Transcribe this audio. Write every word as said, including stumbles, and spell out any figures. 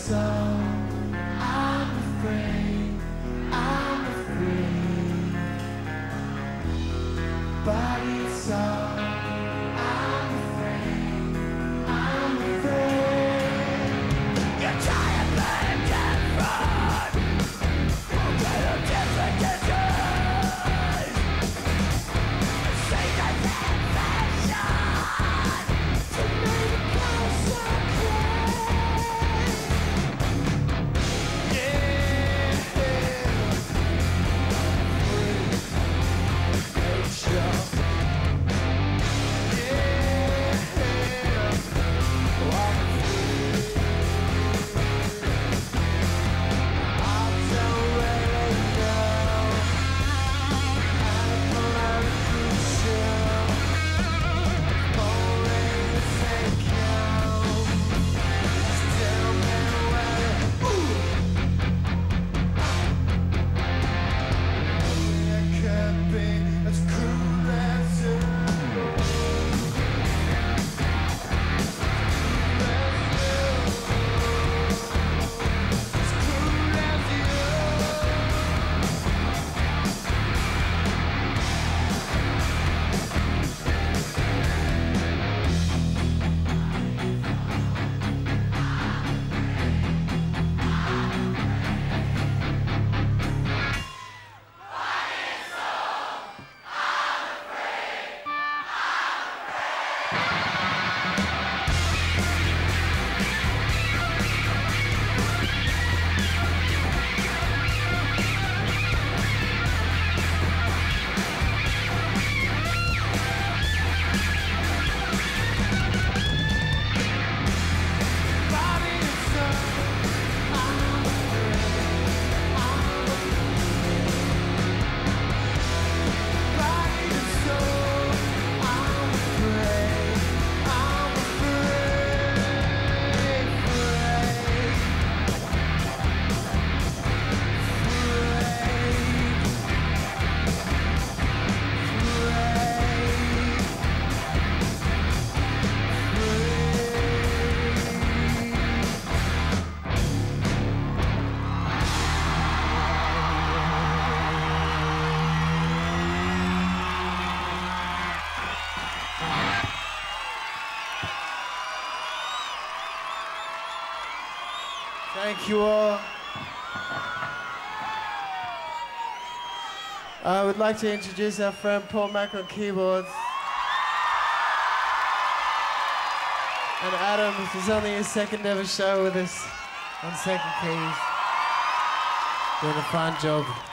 so, I'm afraid, I'm afraid. But it's so, I'm afraid, I'm afraid. You're tired, but can't run. We'll get a different disguise. Say that confession to make it go so Thank you all. I would like to introduce our friend Paul Mack on keyboards. And Adam, this is only his second ever show with us on second keys. Doing a fine job.